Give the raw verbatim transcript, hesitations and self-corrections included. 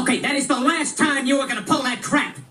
Okay, that is the last time you are gonna pull that crap.